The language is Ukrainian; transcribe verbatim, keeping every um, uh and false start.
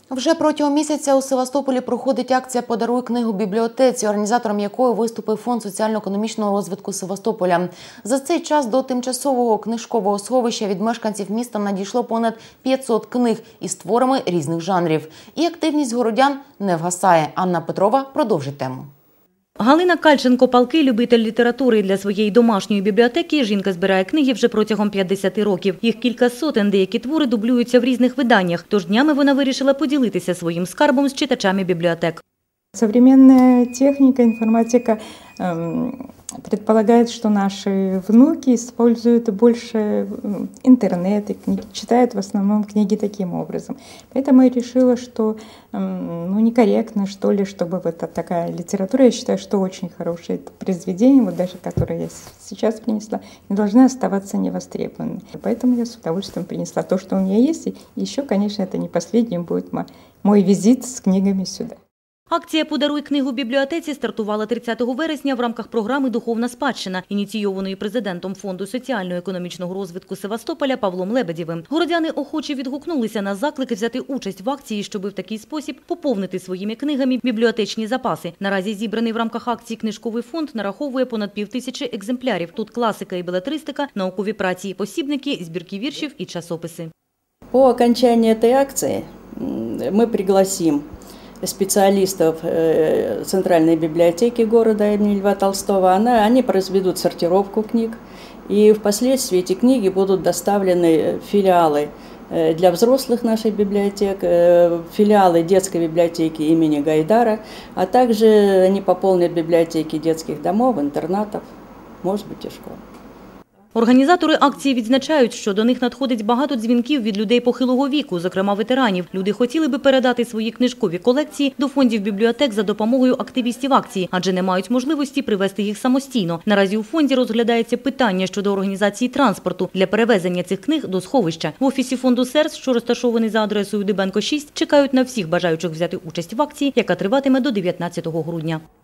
Вже протягом місяця у Севастополі проходить акція «Подаруй книгу бібліотеці», організатором якої виступив Фонд соціально-економічного розвитку Севастополя. За цей час до тимчасового книжкового сховища від мешканців міста надійшло понад п'ятсот книг із творами різних жанрів. І активність городян не вгасає. Анна Петрова продовжить тему. Галина Кальченко-Палки – любитель літератури. Для своєї домашньої бібліотеки жінка збирає книги вже протягом п'ятдесяти років. Їх кілька сотень, деякі твори дублюються в різних виданнях. Тож днями вона вирішила поділитися своїм скарбом з читачами бібліотек. Современная техника, информатика э, предполагает, что наши внуки используют больше интернет и книги, читают в основном книги таким образом. Поэтому я решила, что э, ну, некорректно, что ли, чтобы вот такая литература, я считаю, что очень хорошее произведение, вот даже которое я сейчас принесла, не должна оставаться невостребованной. Поэтому я с удовольствием принесла то, что у меня есть. И еще, конечно, это не последним будет мой визит с книгами сюда. Акція «Подаруй книгу бібліотеці» стартувала тридцятого вересня в рамках програми «Духовна спадщина», ініційованої президентом Фонду соціально-економічного розвитку Севастополя Павлом Лебедєвим. Городяни охоче відгукнулися на заклик взяти участь в акції, щоб в такий спосіб поповнити своїми книгами бібліотечні запаси. Наразі зібраний в рамках акції книжковий фонд нараховує понад півтисячі екземплярів. Тут класика і белетристика, наукові праці і посібники, збірки віршів і часописи. По окончании этой акции мы пригласим специалистов Центральной библиотеки города имени Льва Толстого. Она, они произведут сортировку книг, и впоследствии эти книги будут доставлены в филиалы для взрослых наших библиотек, филиалы детской библиотеки имени Гайдара, а также они пополнят библиотеки детских домов, интернатов, может быть и школ. Організатори акції відзначають, що до них надходить багато дзвінків від людей похилого віку, зокрема ветеранів. Люди хотіли би передати свої книжкові колекції до фондів бібліотек за допомогою активістів акції, адже не мають можливості привезти їх самостійно. Наразі у фонді розглядається питання щодо організації транспорту для перевезення цих книг до сховища. В офісі фонду СЕРС, що розташований за адресою Дибенко шість, чекають на всіх бажаючих взяти участь в акції, яка триватиме до дев'ятнадцятого грудня.